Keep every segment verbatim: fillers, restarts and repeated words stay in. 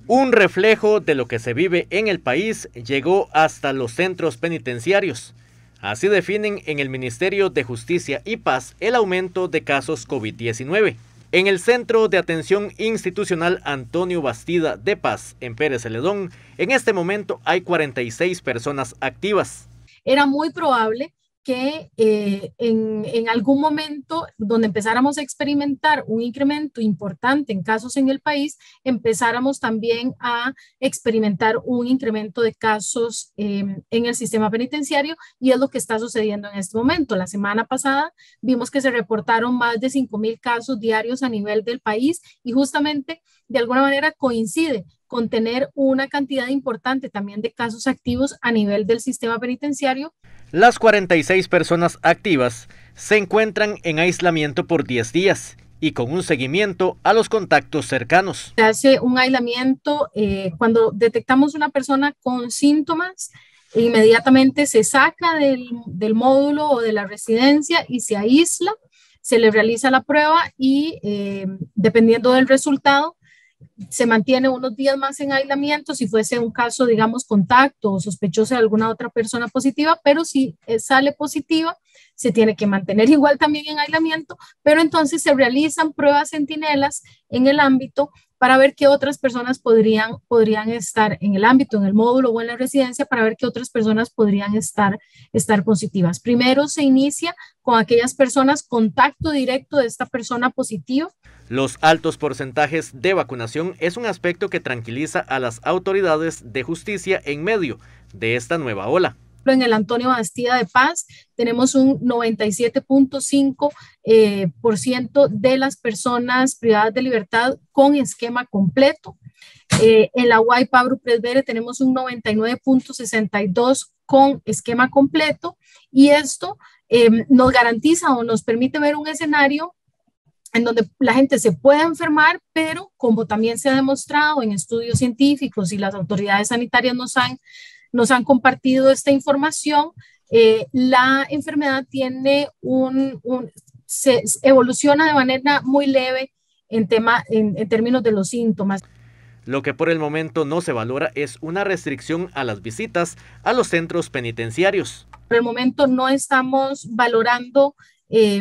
Un reflejo de lo que se vive en el país llegó hasta los centros penitenciarios. Así definen en el Ministerio de Justicia y Paz el aumento de casos COVID diecinueve. En el Centro de Atención Institucional Antonio Bastida de Paz, en Pérez Celedón, en este momento hay cuarenta y seis personas activas. Era muy probable que eh, en, en algún momento donde empezáramos a experimentar un incremento importante en casos en el país, empezáramos también a experimentar un incremento de casos eh, en el sistema penitenciario, y es lo que está sucediendo en este momento. La semana pasada vimos que se reportaron más de cinco mil casos diarios a nivel del país, y justamente de alguna manera coincide con tener una cantidad importante también de casos activos a nivel del sistema penitenciario. Las cuarenta y seis personas activas se encuentran en aislamiento por diez días y con un seguimiento a los contactos cercanos. Se hace un aislamiento eh, cuando detectamos una persona con síntomas, inmediatamente se saca del, del módulo o de la residencia y se aísla, se le realiza la prueba y eh, dependiendo del resultado, se mantiene unos días más en aislamiento si fuese un caso, digamos, contacto o sospechoso de alguna otra persona positiva, pero si sale positiva, se tiene que mantener igual también en aislamiento, pero entonces se realizan pruebas centinelas en el ámbito para ver qué otras personas podrían, podrían estar en el ámbito, en el módulo o en la residencia, para ver qué otras personas podrían estar, estar positivas. Primero se inicia con aquellas personas contacto directo de esta persona positiva. Los altos porcentajes de vacunación es un aspecto que tranquiliza a las autoridades de justicia en medio de esta nueva ola. En el Antonio Bastida de Paz tenemos un noventa y siete punto cinco eh, por ciento de las personas privadas de libertad con esquema completo. Eh, en la Guay Pablo Presbere tenemos un noventa y nueve punto sesenta y dos con esquema completo, y esto eh, nos garantiza o nos permite ver un escenario en donde la gente se puede enfermar, pero como también se ha demostrado en estudios científicos y las autoridades sanitarias nos han nos han compartido esta información, eh, la enfermedad tiene un, un se evoluciona de manera muy leve en, tema, en, en términos de los síntomas. Lo que por el momento no se valora es una restricción a las visitas a los centros penitenciarios. Por el momento no estamos valorando eh,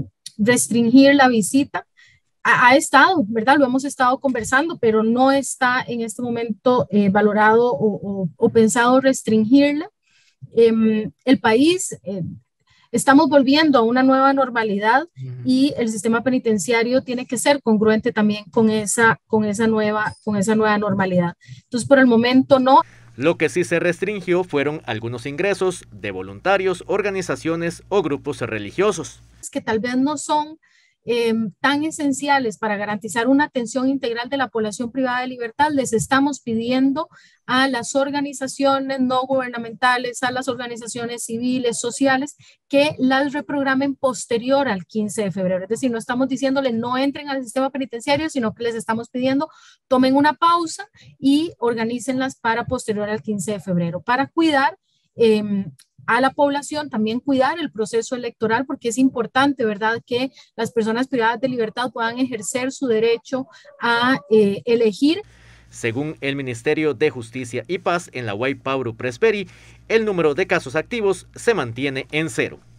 restringir la visita. Ha estado, ¿verdad? Lo hemos estado conversando, pero no está en este momento eh, valorado o, o, o pensado restringirla. Eh, el país, eh, estamos volviendo a una nueva normalidad y el sistema penitenciario tiene que ser congruente también con esa, con esa, nueva, con esa nueva normalidad. Entonces, por el momento no. Lo que sí se restringió fueron algunos ingresos de voluntarios, organizaciones o grupos religiosos. Que tal vez no son Eh, tan esenciales para garantizar una atención integral de la población privada de libertad. Les estamos pidiendo a las organizaciones no gubernamentales, a las organizaciones civiles, sociales, que las reprogramen posterior al quince de febrero. Es decir, no estamos diciéndoles no entren al sistema penitenciario, sino que les estamos pidiendo tomen una pausa y organícenlas para posterior al quince de febrero, para cuidar eh, a la población, también cuidar el proceso electoral, porque es importante, ¿verdad?, que las personas privadas de libertad puedan ejercer su derecho a eh, elegir. Según el Ministerio de Justicia y Paz, en la Guay Pablo Presbere, el número de casos activos se mantiene en cero.